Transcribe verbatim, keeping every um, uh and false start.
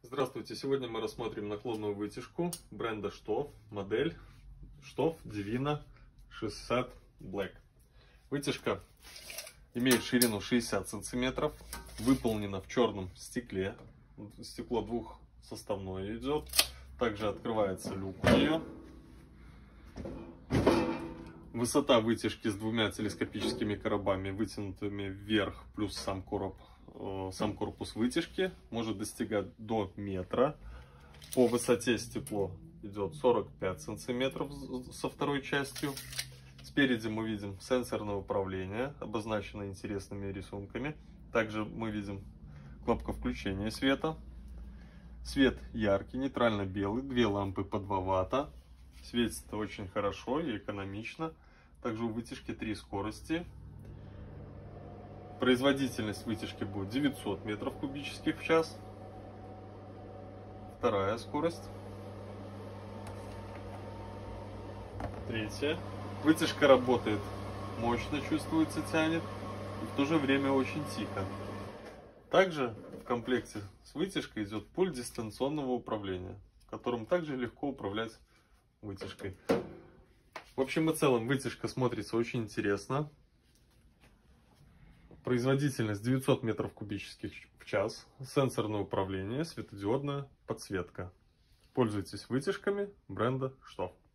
Здравствуйте! Сегодня мы рассмотрим наклонную вытяжку бренда Штоф, модель Штоф Divina шестьдесят Black. Вытяжка имеет ширину шестьдесят сантиметров, выполнена в черном стекле. Стекло двухсоставное идет. Также открывается люк у нее. Высота вытяжки с двумя телескопическими коробами, вытянутыми вверх, плюс сам короб. Сам корпус вытяжки может достигать до метра. По высоте стекло идет сорок пять сантиметров со второй частью. Спереди мы видим сенсорное управление, обозначенное интересными рисунками. Также мы видим кнопку включения света. Свет яркий, нейтрально-белый, две лампы по два ватта. Светит очень хорошо и экономично. Также у вытяжки три скорости. Производительность вытяжки будет девятьсот метров кубических в час. Вторая скорость. Третья. Вытяжка работает мощно, чувствуется, тянет. И в то же время очень тихо. Также в комплекте с вытяжкой идет пульт дистанционного управления, которым также легко управлять вытяжкой. В общем и целом вытяжка смотрится очень интересно. Производительность девятьсот метров кубических в час, сенсорное управление, светодиодная подсветка. Пользуйтесь вытяжками бренда Штоф.